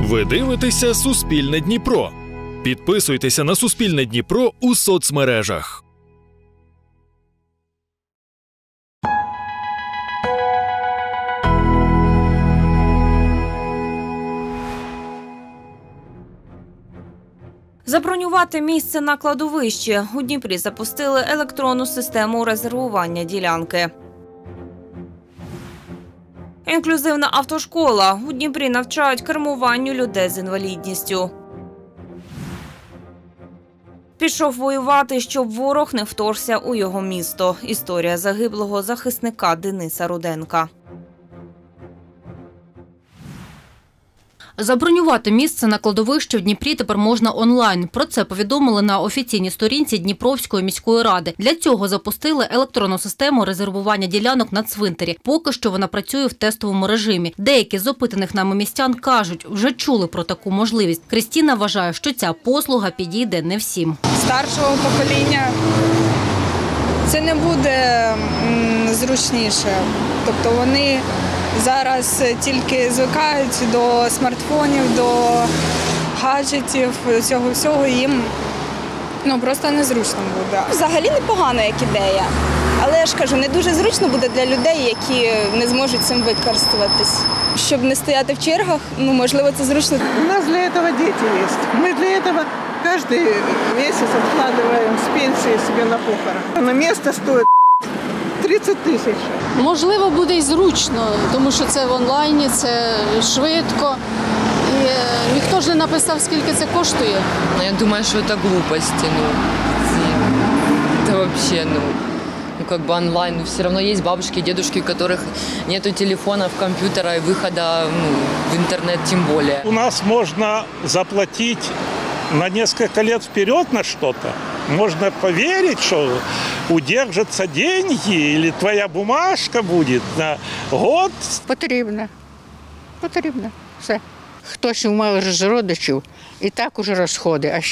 Ви дивитеся «Суспільне Дніпро». Підписуйтеся на «Суспільне Дніпро» у соцмережах. Забронювати місце на кладовищі. У Дніпрі запустили електронну систему резервування ділянки. Інклюзивна автошкола. У Дніпрі навчають кермуванню людей з інвалідністю. Пішов воювати, щоб ворог не вторгся у його місто. Історія загиблого захисника Дениса Руденка. Забронювати місце на кладовищі в Дніпрі тепер можна онлайн. Про це повідомили на офіційній сторінці Дніпровської міської ради. Для цього запустили електронну систему резервування ділянок на цвинтарі. Поки що вона працює в тестовому режимі. Деякі з опитаних нами містян кажуть, вже чули про таку можливість. Крістіна вважає, що ця послуга підійде не всім. Старшого покоління це не буде зручніше. Тобто вони зараз тільки звикають до смартфонів, до гаджетів, цього всього їм просто незручно буде. Взагалі непогано як ідея, але я ж кажу, не дуже зручно буде для людей, які не зможуть цим використовуватись. Щоб не стояти в чергах, можливо, це зручно. У нас для цього діти є. Ми для цього кожен місяць відкладаємо з пенсії собі на похорон. На місце стоїть 30 тисяч. Можливо, буде і зручно, тому що це в онлайні, це швидко. І ніхто ж не написав, скільки це коштує. Я думаю, що це глупості. Це взагалі, онлайн. Все одно є бабушки, дедушки, у яких немає телефонів, комп'ютера і виходу в інтернет тим більше. У нас можна заплатити на несколько лет вперед на что-то. Можно поверить, что удержатся деньги или твоя бумажка будет на год. Потрібно. Потрібно. Все. Хтось має з родичів і так уже розходи, а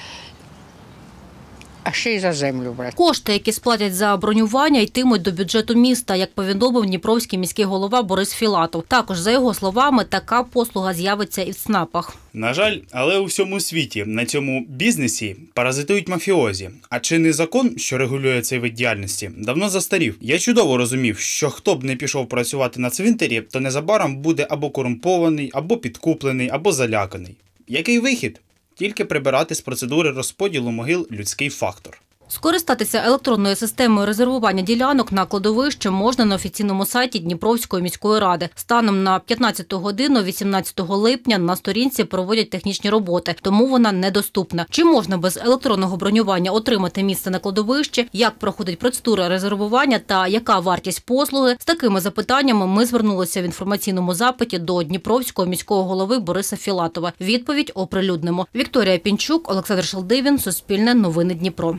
ще й за землю брати. Кошти, які сплатять за бронювання, йтимуть до бюджету міста, як повідомив Дніпровський міський голова Борис Філатов. Також, за його словами, така послуга з'явиться і в ЦНАПах. На жаль, але у всьому світі на цьому бізнесі паразитують мафіозі. А чинний закон, що регулює цей вид діяльності, давно застарів. Я чудово розумів, що хто б не пішов працювати на цвинтарі, то незабаром буде або корумпований, або підкуплений, або заляканий. Який вихід? Тільки прибирати з процедури розподілу могил людський фактор. Скористатися електронною системою резервування ділянок на кладовище можна на офіційному сайті Дніпровської міської ради. Станом на 15 годину 18 липня на сторінці проводять технічні роботи, тому вона недоступна. Чи можна без електронного бронювання отримати місце на кладовищі, як проходить процедура резервування та яка вартість послуги? З такими запитаннями ми звернулися в інформаційному запиті до Дніпровського міського голови Бориса Філатова. Відповідь оприлюднимо. Вікторія Пінчук, Олександр Шалдивін, Суспільне новини Дніпро.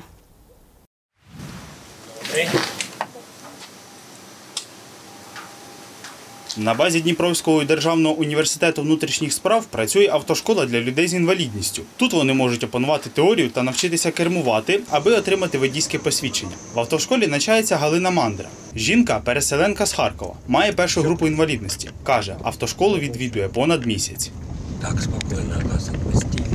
На базі Дніпровського державного університету внутрішніх справ працює автошкола для людей з інвалідністю. Тут вони можуть опанувати теорію та навчитися кермувати, аби отримати водійське посвідчення. В автошколі навчається Галина Мандра. Жінка – переселенка з Харкова, має першу групу інвалідності. Каже, автошколу відвідує понад місяць. Так спокійно, постійно.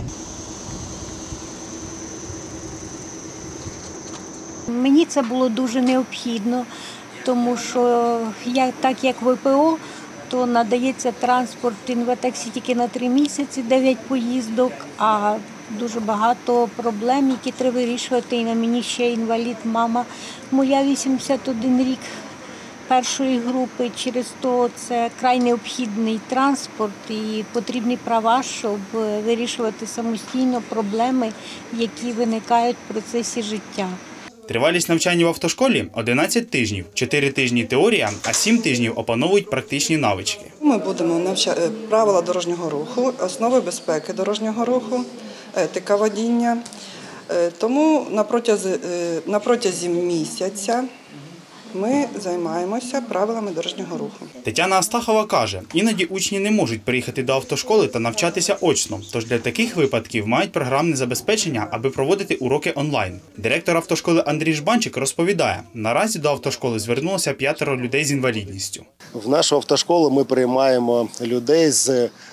Мені це було дуже необхідно, тому що так як ВПО, то надається транспорт інватаксі тільки на 3 місяці, 9 поїздок, а дуже багато проблем, які треба вирішувати. І на мені ще інвалід, мама моя 81 рік першої групи, через то це край необхідний транспорт і потрібні права, щоб вирішувати самостійно проблеми, які виникають в процесі життя. Тривалість навчання в автошколі – 11 тижнів. 4 тижні теорія, а 7 тижнів опановують практичні навички. Ми будемо навчати правила дорожнього руху, основи безпеки дорожнього руху, етика водіння. Тому на протязі місяця ми займаємося правилами дорожнього руху. Тетяна Астахова каже, іноді учні не можуть приїхати до автошколи та навчатися очно, тож для таких випадків мають програмне забезпечення, аби проводити уроки онлайн. Директор автошколи Андрій Жбанчик розповідає, наразі до автошколи звернулося 5 людей з інвалідністю. В нашу автошколу ми приймаємо людей з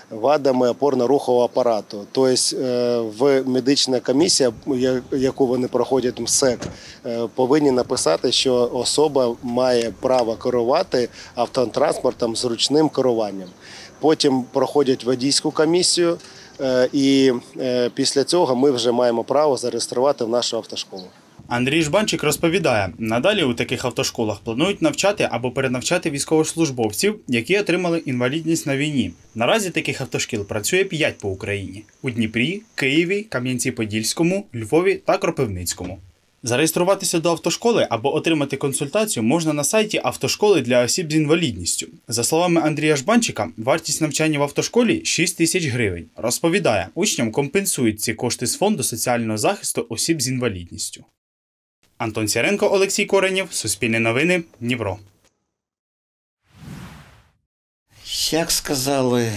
вадами опорно-рухового апарату. Тобто медична комісія, яку вони проходять МСЕК, повинні написати, що особа має право керувати автотранспортом з ручним керуванням. Потім проходять водійську комісію, і після цього ми вже маємо право зареєструвати в нашу автошколу. Андрій Жбанчик розповідає, надалі у таких автошколах планують навчати або перенавчати військовослужбовців, які отримали інвалідність на війні. Наразі таких автошкіл працює 5 по Україні – у Дніпрі, Києві, Кам'янці-Подільському, Львові та Кропивницькому. Зареєструватися до автошколи або отримати консультацію можна на сайті автошколи для осіб з інвалідністю. За словами Андрія Жбанчика, вартість навчання в автошколі – 6 тисяч гривень. Розповідає, учням компенсують ці кошти з Фонду соціального захисту осіб з інвалідністю. Антон Сяренко, Олексій Коренєв, Суспільне новини, Дніпро. Як сказали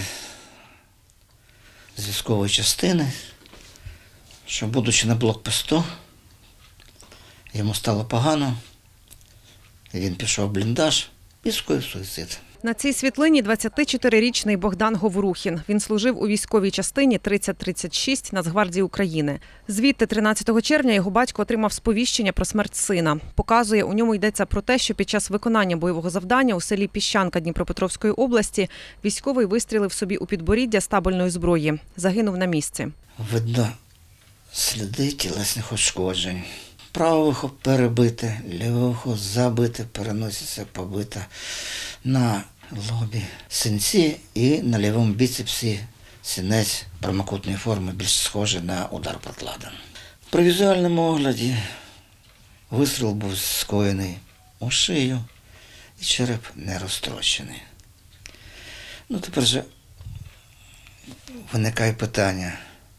з військової частини, що будучи на блокпосту, йому стало погано, він пішов в бліндаж і скоїв суїцид. На цій світлині 24-річний Богдан Говорухін. Він служив у військовій частині 3036 Нацгвардії України. Звідти 13 червня його батько отримав сповіщення про смерть сина. Показує, у ньому йдеться про те, що під час виконання бойового завдання у селі Піщанка Дніпропетровської області військовий вистрілив собі у підборіддя з табельної зброї. Загинув на місці. Видно сліди тілесних ушкоджень. Праве вухо перебите, ліве вухо забите, переносиця побита, на лобі синці і на лівому біцепсі синець прямокутної форми, більш схожий на удар прикладом. При візуальному огляді вистріл був скоєний у шию і череп не розтрощений. Тепер же виникає питання,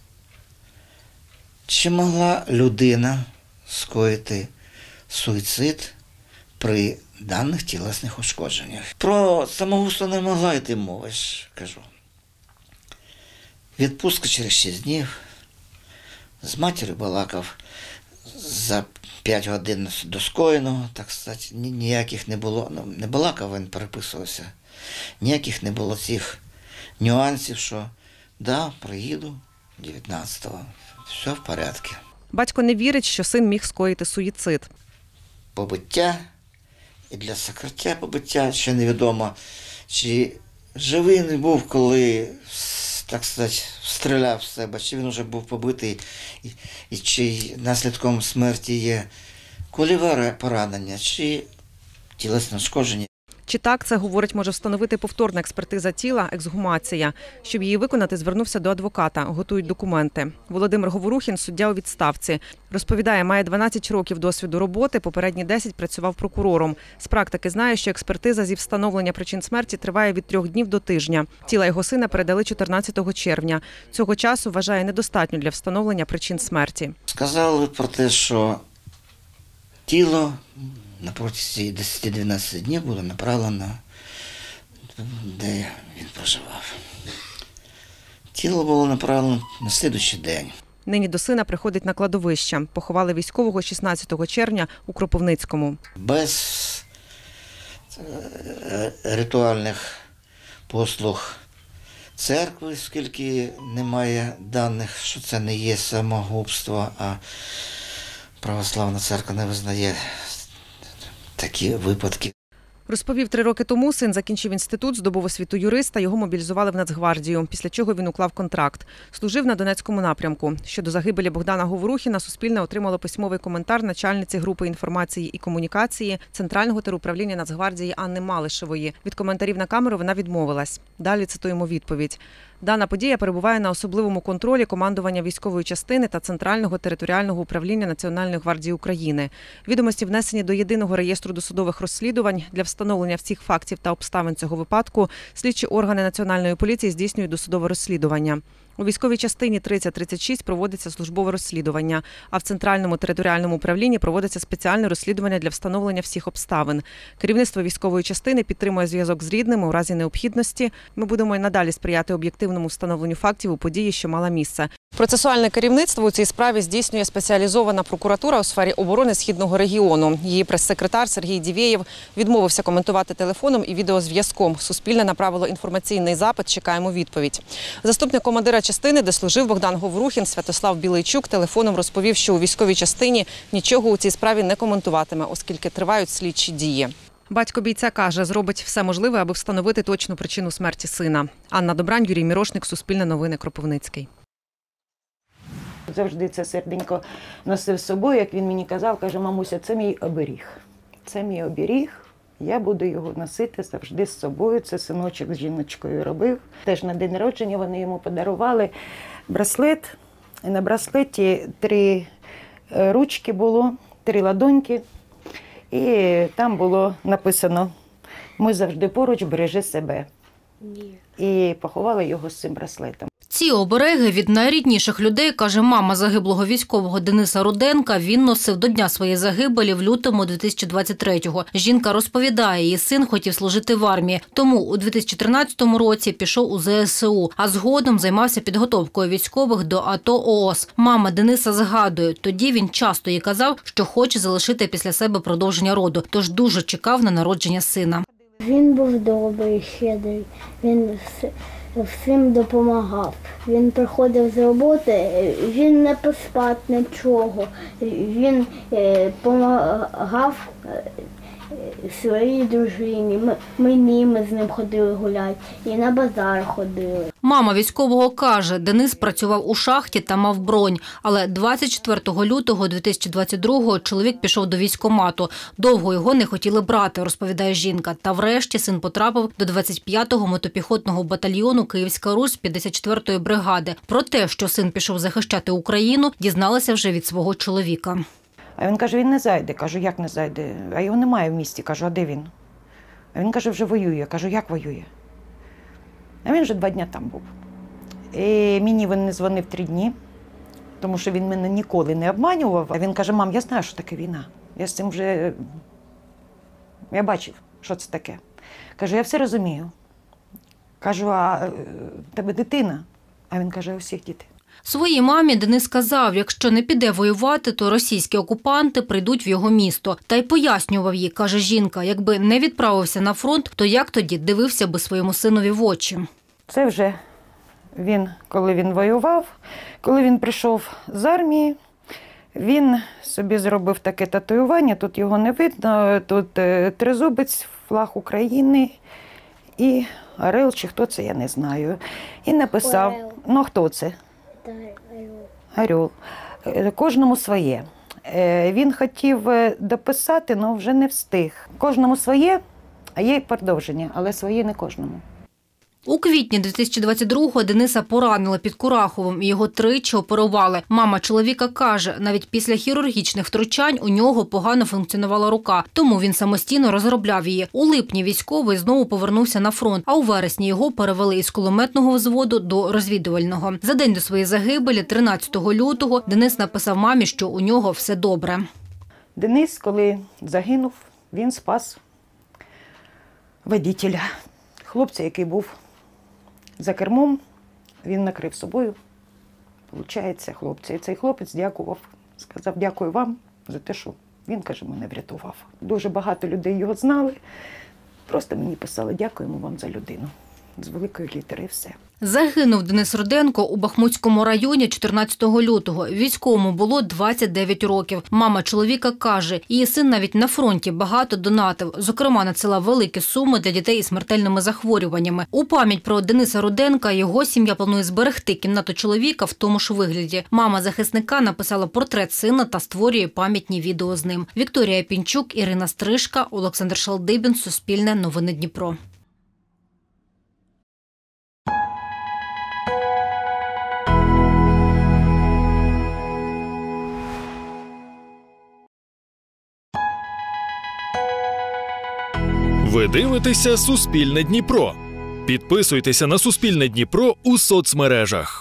чи могла людина скоїти суїцид при даних тілесних ушкодженнях? Про самогубство не могла йти мова, я ж кажу. Відпустка через 6 днів. З матір'ю балакав за 5 годин до скоєного, так сказати, ніяких не було. Не балакав, він переписувався. Ніяких не було цих нюансів, що да, приїду 19-го, все в порядку. Батько не вірить, що син міг скоїти суїцид. Побиття і для закриття побиття ще невідомо, чи живий не був, коли, так сказати, стріляв в себе, чи він вже був побитий, і чи наслідком смерті є кульове поранення, чи тілесне ушкодження. Чи так це, говорить, може встановити повторна експертиза тіла, ексгумація. Щоб її виконати, звернувся до адвоката, готують документи. Володимир Говорухін – суддя у відставці. Розповідає, має 12 років досвіду роботи, попередні 10 працював прокурором. З практики знає, що експертиза зі встановлення причин смерті триває від 3 днів до тижня. Тіла його сина передали 14 червня. Цього часу, вважає, недостатньо для встановлення причин смерті. Сказали про те, що тіло на протязі 10-12 днів було направлено, де він проживав. Тіло було направлено на слідуючий день. Нині до сина приходить на кладовище. Поховали військового 16 червня у Кропивницькому. Без ритуальних послуг церкви, оскільки немає даних, що це не є самогубство, а православна церква не визнає такі випадки. Розповів, 3 роки тому син закінчив інститут, здобув освіту юриста, його мобілізували в Нацгвардію, після чого він уклав контракт. Служив на Донецькому напрямку. Щодо загибелі Богдана Говорухіна, Суспільне отримало письмовий коментар начальниці групи інформації і комунікації Центрального теруправління Нацгвардії Анни Малишевої. Від коментарів на камеру вона відмовилась. Далі цитуємо відповідь. Дана подія перебуває на особливому контролі командування військової частини та Центрального територіального управління Національної гвардії України. Відомості внесені до єдиного реєстру досудових розслідувань. Для встановлення всіх фактів та обставин цього випадку слідчі органи Національної поліції здійснюють досудове розслідування. У військовій частині 3036 проводиться службове розслідування, а в Центральному територіальному управлінні проводиться спеціальне розслідування для встановлення всіх обставин. Керівництво військової частини підтримує зв'язок з рідними у разі необхідності. Ми будемо і надалі сприяти об'єктивному встановленню фактів у події, що мала місце. Процесуальне керівництво у цій справі здійснює спеціалізована прокуратура у сфері оборони Східного регіону. Її прес-секретар Сергій Дівєєв відмовився коментувати телефоном і відеозв'язком. Суспільне направило інформаційний запит, чекаємо відповідь. Заступник командира частини, де служив Богдан Говорухін, Святослав Білийчук, телефоном розповів, що у військовій частині нічого у цій справі не коментуватиме, оскільки тривають слідчі дії. Батько бійця каже, зробить все можливе, аби встановити точну причину смерті сина. Анна Добрань, Юрій Мірошник, Суспільне новини, Кропивницький. Завжди це серденько носив з собою, як він мені казав, каже, мамуся, це мій оберіг. Це мій оберіг, я буду його носити завжди з собою. Це синочок з жіночкою робив. Теж на день народження вони йому подарували браслет. І на браслеті 3 ручки було, 3 ладоньки. І там було написано «Ми завжди поруч, бережи себе». І поховали його з цим браслетом. Ці обереги від найрідніших людей, каже мама загиблого військового Дениса Руденка, він носив до дня своєї загибелі в лютому 2023-го. Жінка розповідає, її син хотів служити в армії, тому у 2013 році пішов у ЗСУ, а згодом займався підготовкою військових до АТО/ООС. Мама Дениса згадує, тоді він часто їй казав, що хоче залишити після себе продовження роду, тож дуже чекав на народження сина. Він був добрий, щедрий, він всім допомагав. Він приходив з роботи, він не поспав нічого, він допомагав своїй дружині, ми з ним ходили гуляти і на базар ходили. Мама військового каже, Денис працював у шахті та мав бронь, але 24 лютого 2022-го чоловік пішов до військкомату. Довго його не хотіли брати, розповідає жінка. Та врешті син потрапив до 25-го мотопіхотного батальйону Київська Русь 54-ї бригади. Про те, що син пішов захищати Україну, дізналася вже від свого чоловіка. А він каже, він не зайде. Кажу, як не зайде? А його немає в місті. Кажу, а де він? А він каже, вже воює. Кажу, як воює? А він вже 2 дні там був. І мені він не дзвонив 3 дні, тому що він мене ніколи не обманював. А він каже, мам, я знаю, що таке війна. Я з цим вже, я бачив, що це таке. Кажу, я все розумію. Кажу, а тебе дитина? А він каже, у всіх діти. Своїй мамі Денис сказав, якщо не піде воювати, то російські окупанти прийдуть в його місто. Та й пояснював їй, каже жінка, якби не відправився на фронт, то як тоді дивився би своєму синові в очі? Це вже він, коли він воював, коли він прийшов з армії, він собі зробив таке татуювання, тут його не видно, тут тризубець, флаг України і орел, чи хто це, я не знаю. І написав, ну хто це? Орел. Кожному своє. Він хотів дописати, але вже не встиг. Кожному своє, а є й продовження, але своє не кожному. У квітні 2022-го Дениса поранили під Кураховим і його 3 оперували. Мама чоловіка каже, навіть після хірургічних втручань у нього погано функціонувала рука, тому він самостійно розробляв її. У липні військовий знову повернувся на фронт, а у вересні його перевели із кулеметного взводу до розвідувального. За день до своєї загибелі, 13 лютого, Денис написав мамі, що у нього все добре. Денис, коли загинув, він спас водителя, хлопця, який був за кермом, він накрив собою, виходить, хлопця. І цей хлопець дякував, сказав, дякую вам за те, що він, каже, мене врятував. Дуже багато людей його знали, просто мені писали, дякуємо вам за людину. З великої літери і все. Загинув Денис Руденко у Бахмутському районі 14 лютого. Військовому було 29 років. Мама чоловіка каже, її син навіть на фронті багато донатив. Зокрема, надсилав великі суми для дітей із смертельними захворюваннями. У пам'ять про Дениса Руденка його сім'я планує зберегти кімнату чоловіка в тому ж вигляді. Мама захисника написала портрет сина та створює пам'ятні відео з ним. Вікторія Пінчук, Ірина Стрижка, Олександр Шалдибін, Суспільне новини Дніпро. Ви дивитеся «Суспільне Дніпро». Підписуйтеся на «Суспільне Дніпро» у соцмережах.